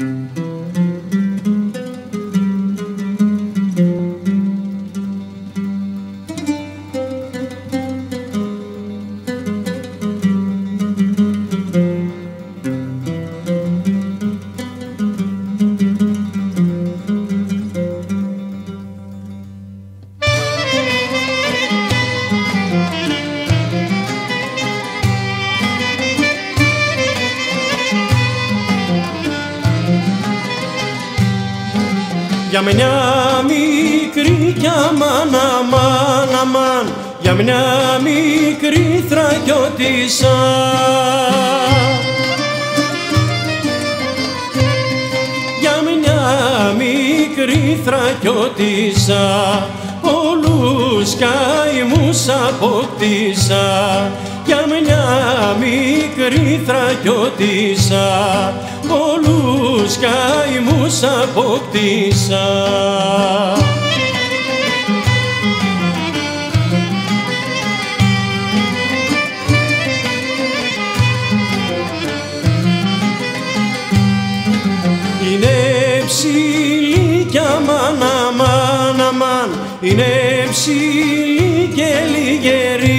Για μια μικρή κι αμάν, αμάν, αμάν, για μια μικρή Θρακιώτισσα. Για μια μικρή Θρακιώτισσα, όλους καημούς αποκτήσα. Για μια μικρή Θρακιώτισσα, όλους καημούς αποκτήσα. Είναι ψηλή κι αμάν, αμάν, αμάν, είναι ψηλή και λιγερή.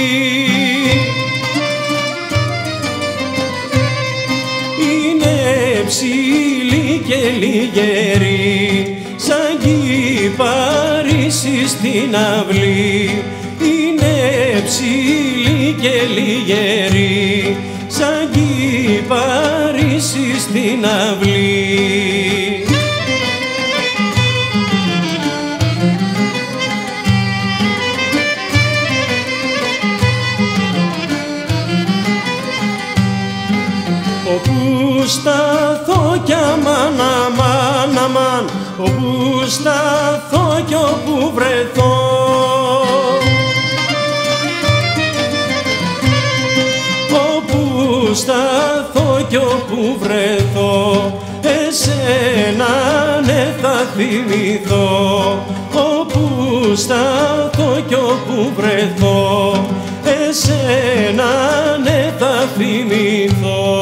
Ψηλή και λιγερή, σαν κυπαρίσι στην αυλή. Είναι ψηλή και λιγερή, σαν κυπαρίσι στην αυλή. Όπου σταθώ κι αμάν, αμάν, αμάν, όπου σταθώ κι όπου βρεθώ. Όπου σταθώ κι όπου βρεθώ, εσένα ναι θα θυμηθώ. Όπου σταθώ κι όπου βρεθώ, εσένα ναι θα θυμηθώ.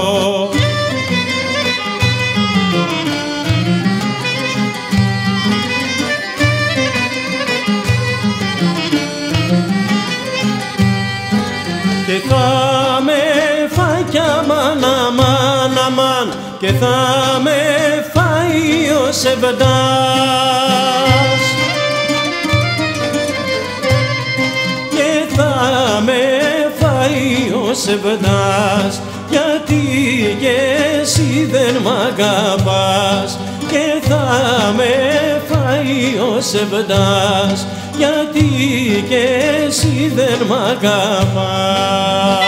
Και θα με φάει κι αμάν, αμάν, αμάν, και θα με φάει ο Σεβδάς. Και θα με φάει ο Σεβδάς, γιατί και εσύ δεν μ' αγαπάς. Και θα με φάει ο Σεβδάς, γιατί και εσύ δεν μ' αγαπάς.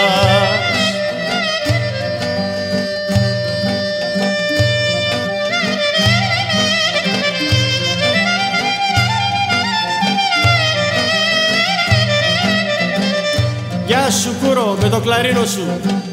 Γεια σου Κούρο, με το κλαρίνο σου.